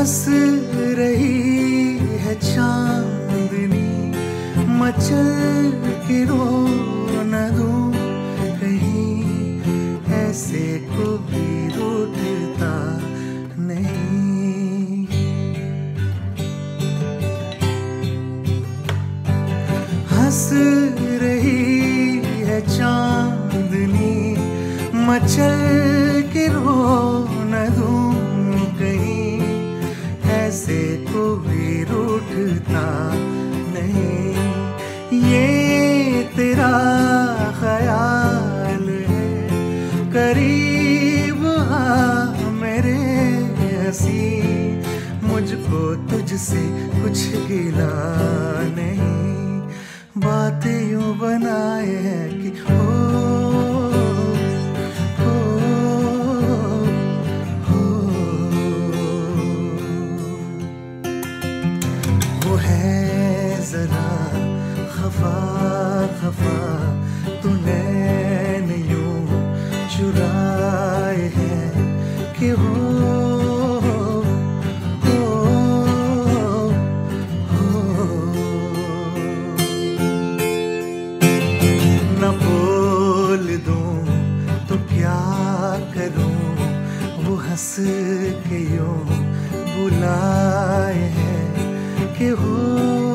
हंस रही है चांदनी, मचल के रो न दूं कहीं, ऐसे कोई रूठता नहीं। हंस रही है चांदनी, मचल के रो न दूं कहीं, ऐसे कोई रूठता नहीं। ये तेरा ख्याल है, करीब आ मेरे हंसी, मुझको तुझसे कुछ गिला नहीं। बातें यूं बनाए हैं कि वो है जरा खफा खफा, तूने यूं चुराए हैं कि न बोल दूं तो क्या करूं, वो हंस के यूं बुलाए हैं कि